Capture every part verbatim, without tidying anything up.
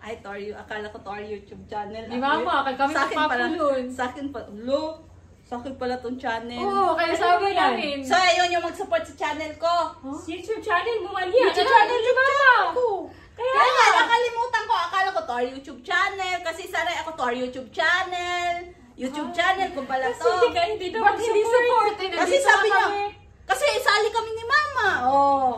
Ay, Tori, akala ko Tori YouTube channel. Di mama, kaya kami papapulun. Sa akin pa, lo, sa akin pala tong channel. Oo, kaya sabi namin. So, ayun yung mag-support sa channel ko. Huh? YouTube channel mo, Malia. YouTube channel ni mama. Kaya, kaya nga, nakalimutan ko. Akala ko Tori YouTube channel. Kasi sanay ako Tori YouTube channel. YouTube ah, channel ko pala to. Kasi hindi ka, hindi daw mag-support. Kasi sabi niya, kasi isali kami ni mama. Oh.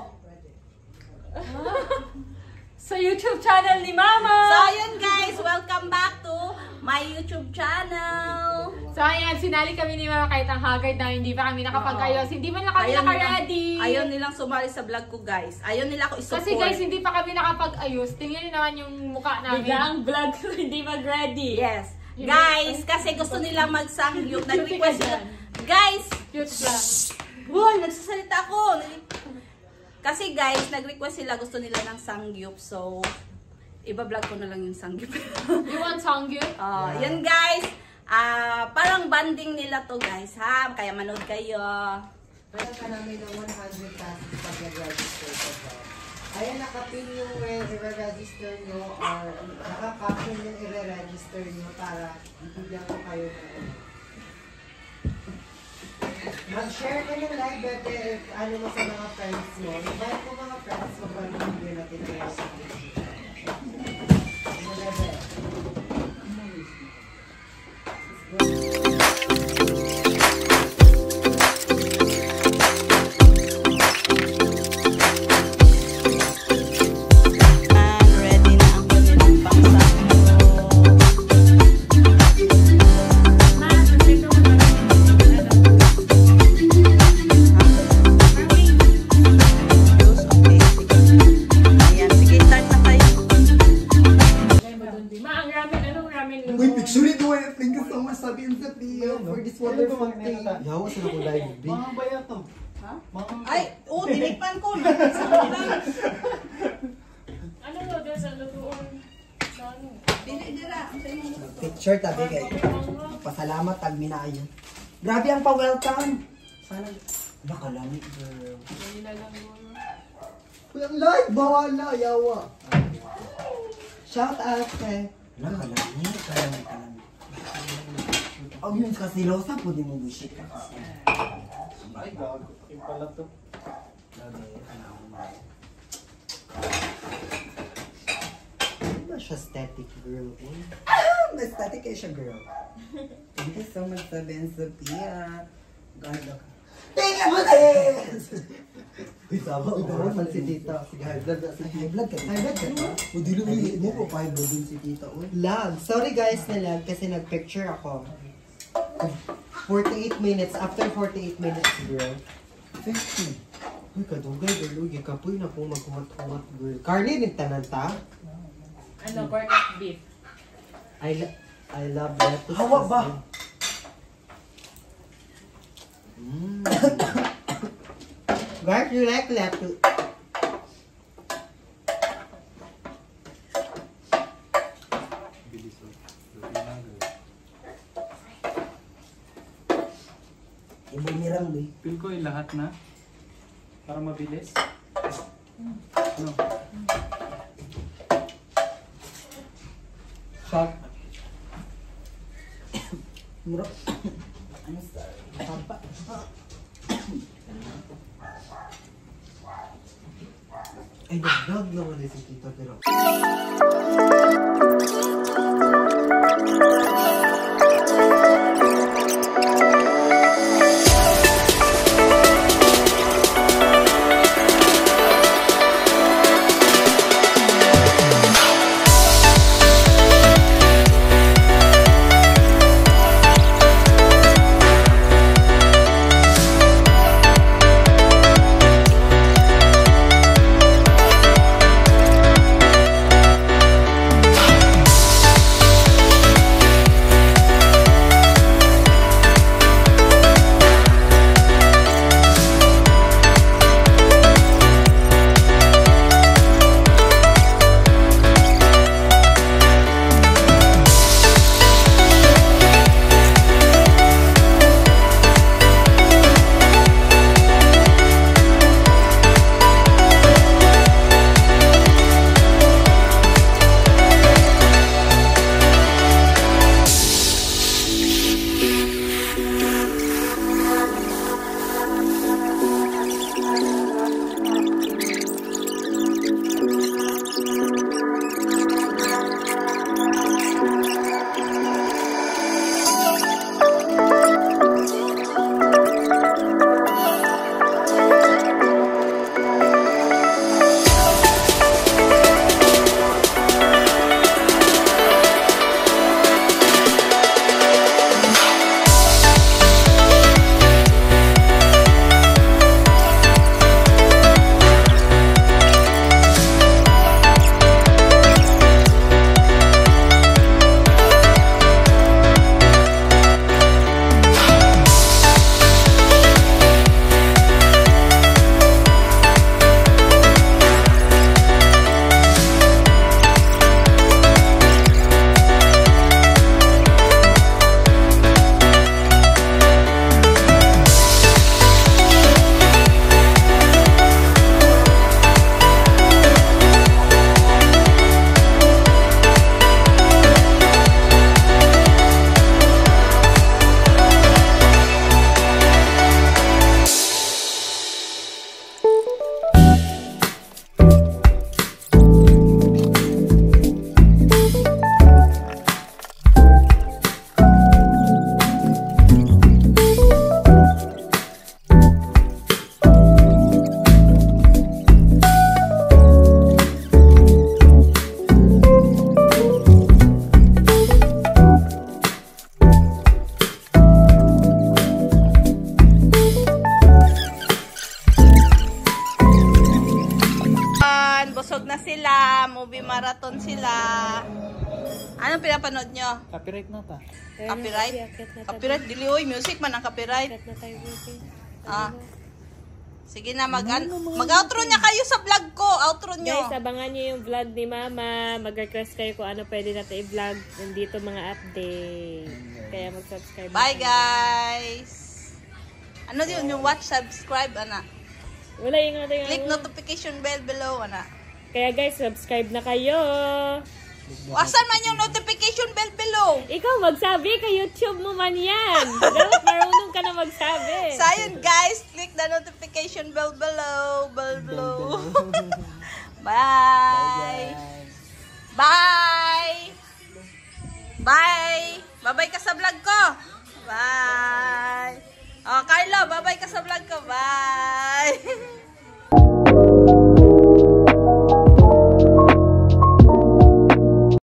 Sa YouTube channel ni Mama! So, ayun guys, welcome back to my YouTube channel. So, ayan, sinali kami ni Mama kahit ang haggard na hindi pa kami nakapag-ayos. Hindi man lang kami ayaw naka-ready. Nilang, ayaw nilang sumali sa vlog ko guys. Ayaw nila ako isupport. Kasi guys, hindi pa kami nakapag-ayos. Tingnan niyo naman yung mukha namin. Bigla ang vlog ko, hindi mag-ready. Yes. Guys, kasi gusto nilang mag-sangyup. Nag-request sila. Guys! Cute lang. Wow, nagsasalita ako. Kasi guys, nag-request sila, gusto nila ng sangyup. So, iba-vlog ko na lang yung sangyup. You want sangyup? Oh, yeah. Yan guys. Uh, parang banding nila to guys, ha? Kaya manood kayo. Kaya ka namin ng one hundred pesos pag nag-register ko po. Ayan, nakapin yung i-register nyo or nakakapin yung i-register nyo para ibigyan ko kayo ng mag-share ka ng live bete if ano mo sa mga friends mo. Invite mo mga friends mo para hindi natin kayo sa video. Ano bebe? Yawa sa ako live, B. Mga baya to. Ha? Mga... Ay, oo, tinikpan ko. Ano mo doon sa lutuon? Dinidira. Picture tabi kay. Pasalamat tag minayo. Grabe ang pa-welcome. Sana nakalamit girl. Kuya live bawala yawa. Shout out kay. Nakalamit kalamit kalamit. Oh, yun kasi losa po din mo bullshit ka kasi. Ay, gago. Yung pala to. Ano ba siya static girl eh? Ah! Mas static eh siya girl. Thank you so much sa Ben Sophia. God ka. Tingnan mo this! Uy, sama ko naman si tita. Sige, high blood ka. High blood ka. High blood ka ba? O di lumilit mo po high blood din si tita. Lag. Sorry guys na lag kasi nag-picture ako. forty-eight minutes. After forty-eight minutes, girl. fifty. Uy, kadugay, girl. Uy, kapoy na po magkumat-kumat, girl. Carly, nagtanan ta? Ano, pork at beef. I, lo I love lettuce. Hawa ba? Mm. Guys, you like lettuce? Ibunirang mo eh. Feel ko yung lahat na. Para mabilis. Ano? Shot. Mura. I'm sorry. Papa. Ay, nag-vlog naman eh si tita pero... everyone. Busog na sila. Movie marathon sila. Anong pinapanood nyo? Copyright na ta. Copyright? Copyright? Dili, oy. Music man ang copyright. Ah. Sige na, mag, mag-outro niya kayo sa vlog ko. Outro nyo. Guys, abangan nyo yung vlog ni Mama. Mag-request kayo kung ano pwede natin i-vlog. Nandito mga update. Kaya mag-subscribe. Bye, guys. Ano yun? Yung watch, subscribe, ana. Wala yung ano yung... Click notification bell below, ana. Kaya guys, subscribe na kayo. Asan man yung notification bell below? Ikaw magsabi, kay YouTube mo man yan. Dapat marunong ka na magsabi. So, ayun guys, click the notification bell below. Bell below. Bye. Bye. Bye. Bye-bye ka sa vlog ko. Bye. Oh, Carlo, bye-bye ka sa vlog ko. Bye.